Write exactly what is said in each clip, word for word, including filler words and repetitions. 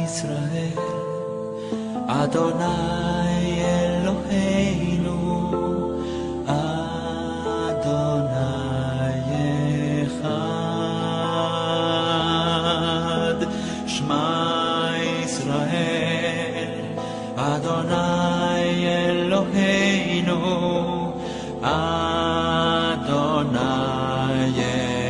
ישראל, אדוני אלוהינו, אדוני אחד. שמע ישראל, אדוני אלוהינו, אדוני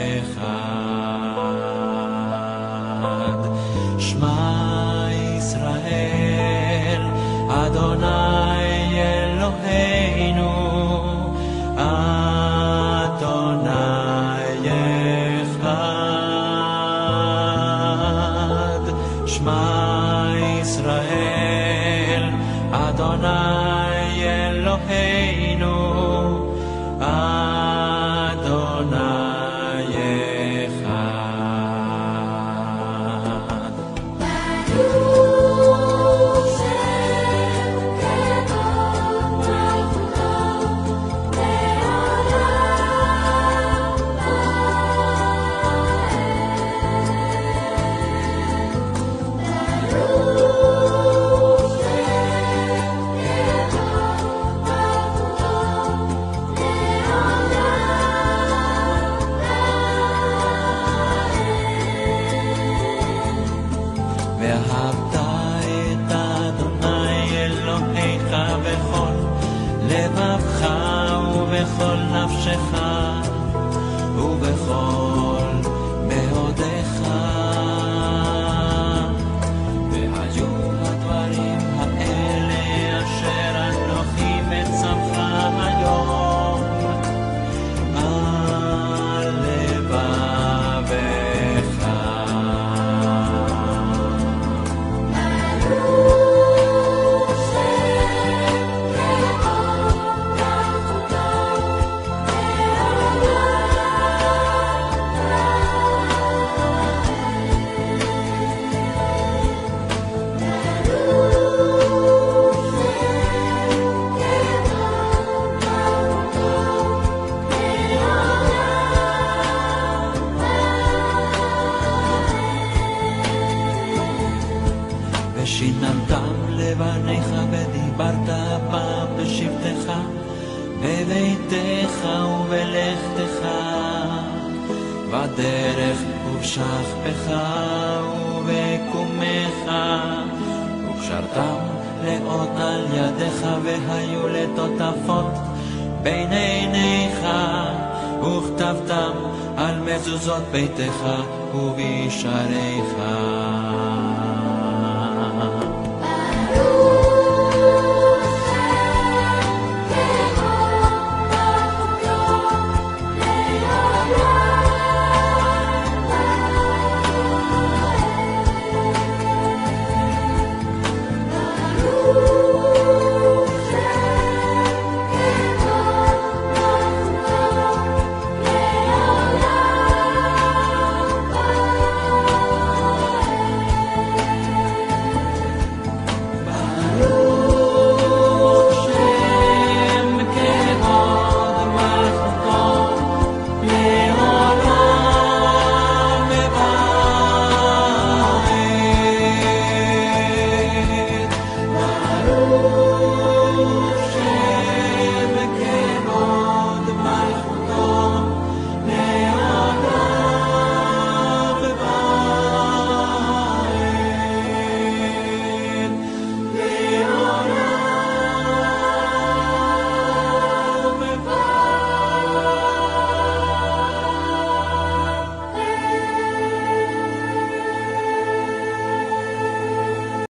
אחד. שמע ישראל, אדוני אלוהינו, אדוני אחד. שמע ישראל, אדוני אלוהינו, אדוני אחד. ברוך שם כבוד מלכותו לעולם ועד. ברוך שם כבוד מלכותו לעולם ועד. ואהבת את אדוני אלוהיך בכל לבבך ובכל נפשך ובכל מאודיך. והיו הדברים האלה אשר אנוכי מצווך היום על לבבך. ברוך שם כבוד מלכותו ושיננתם לבניך ודיברת בם בשבתך בביתך ובלכתך בדרך ובשכבך ובקומך, וקשרתם לאות על ידיך והיו לטוטפות בין עיניך, וכתבתם על מזוזות ביתך ובשעריך.